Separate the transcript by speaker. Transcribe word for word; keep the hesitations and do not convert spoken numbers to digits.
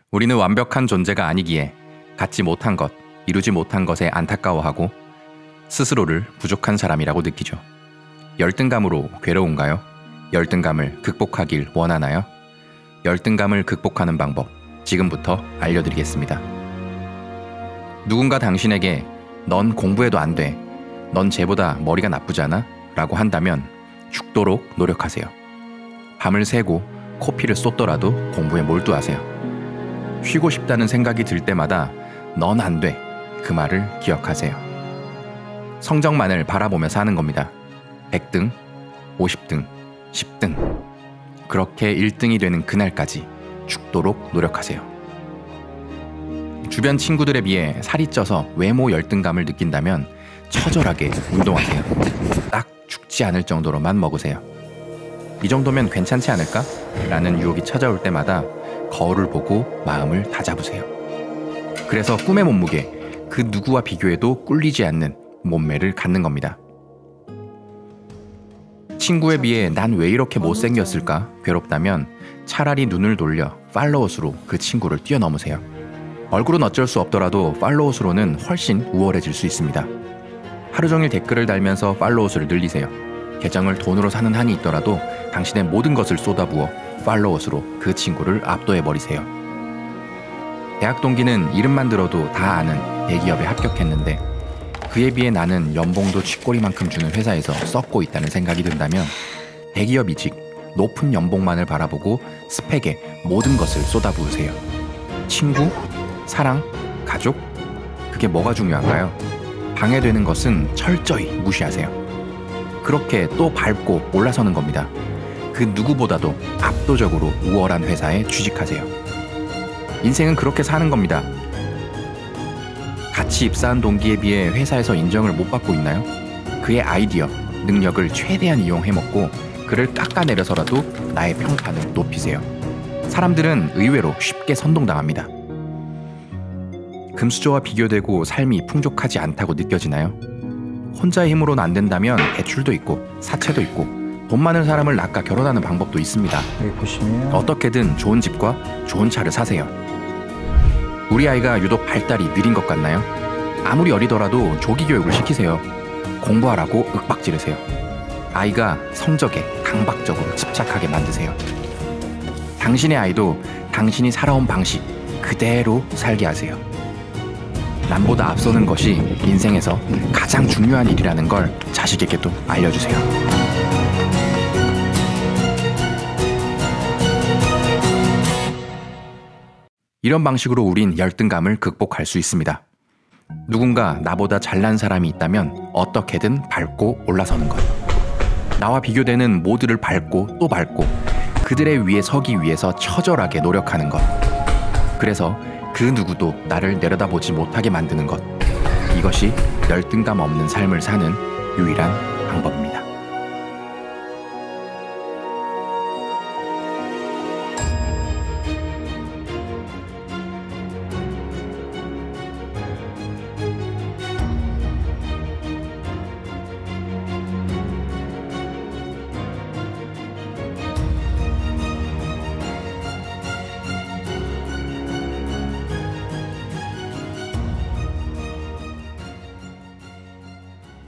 Speaker 1: 우리는 완벽한 존재가 아니기에 갖지 못한 것, 이루지 못한 것에 안타까워하고 스스로를 부족한 사람이라고 느끼죠. 열등감으로 괴로운가요? 열등감을 극복하길 원하나요? 열등감을 극복하는 방법, 지금부터 알려드리겠습니다. 누군가 당신에게 넌 공부해도 안 돼, 넌 쟤보다 머리가 나쁘잖아? 라고 한다면 죽도록 노력하세요. 밤을 새고 코피를 쏟더라도 공부에 몰두하세요. 쉬고 싶다는 생각이 들 때마다 넌 안 돼, 그 말을 기억하세요. 성적만을 바라보며 사는 겁니다. 백 등, 오십 등, 십 등. 그렇게 일 등이 되는 그날까지 죽도록 노력하세요. 주변 친구들에 비해 살이 쪄서 외모 열등감을 느낀다면 처절하게 운동하세요. 딱 죽지 않을 정도로만 먹으세요. 이 정도면 괜찮지 않을까? 라는 유혹이 찾아올 때마다 거울을 보고 마음을 다잡으세요. 그래서 꿈의 몸무게, 그 누구와 비교해도 꿀리지 않는 몸매를 갖는 겁니다. 친구에 비해 난 왜 이렇게 못생겼을까 괴롭다면 차라리 눈을 돌려 팔로워수로 그 친구를 뛰어넘으세요. 얼굴은 어쩔 수 없더라도 팔로워수로는 훨씬 우월해질 수 있습니다. 하루 종일 댓글을 달면서 팔로워수를 늘리세요. 계정을 돈으로 사는 한이 있더라도 당신의 모든 것을 쏟아부어 팔로워수로 그 친구를 압도해버리세요. 대학 동기는 이름만 들어도 다 아는 대기업에 합격했는데 그에 비해 나는 연봉도 쥐꼬리만큼 주는 회사에서 썩고 있다는 생각이 든다면 대기업 이직, 높은 연봉만을 바라보고 스펙에 모든 것을 쏟아부으세요. 친구, 사랑, 가족? 그게 뭐가 중요한가요? 방해되는 것은 철저히 무시하세요. 그렇게 또 밟고 올라서는 겁니다. 그 누구보다도 압도적으로 우월한 회사에 취직하세요. 인생은 그렇게 사는 겁니다. 같이 입사한 동기에 비해 회사에서 인정을 못 받고 있나요? 그의 아이디어, 능력을 최대한 이용해먹고 그를 깎아내려서라도 나의 평판을 높이세요. 사람들은 의외로 쉽게 선동당합니다. 금수저와 비교되고 삶이 풍족하지 않다고 느껴지나요? 혼자의 힘으로는 안 된다면 대출도 있고 사채도 있고 돈 많은 사람을 낚아 결혼하는 방법도 있습니다.
Speaker 2: 여기 보시면
Speaker 1: 어떻게든 좋은 집과 좋은 차를 사세요. 우리 아이가 유독 발달이 느린 것 같나요? 아무리 어리더라도 조기 교육을 시키세요. 공부하라고 윽박 지르세요. 아이가 성적에 강박적으로 집착하게 만드세요. 당신의 아이도 당신이 살아온 방식 그대로 살게 하세요. 남보다 앞서는 것이 인생에서 가장 중요한 일이라는 걸 자식에게도 알려주세요. 이런 방식으로 우린 열등감을 극복할 수 있습니다. 누군가 나보다 잘난 사람이 있다면 어떻게든 밟고 올라서는 것. 나와 비교되는 모두를 밟고 또 밟고 그들의 위에 서기 위해서 처절하게 노력하는 것. 그래서 그 누구도 나를 내려다보지 못하게 만드는 것. 이것이 열등감 없는 삶을 사는 유일한 방법입니다.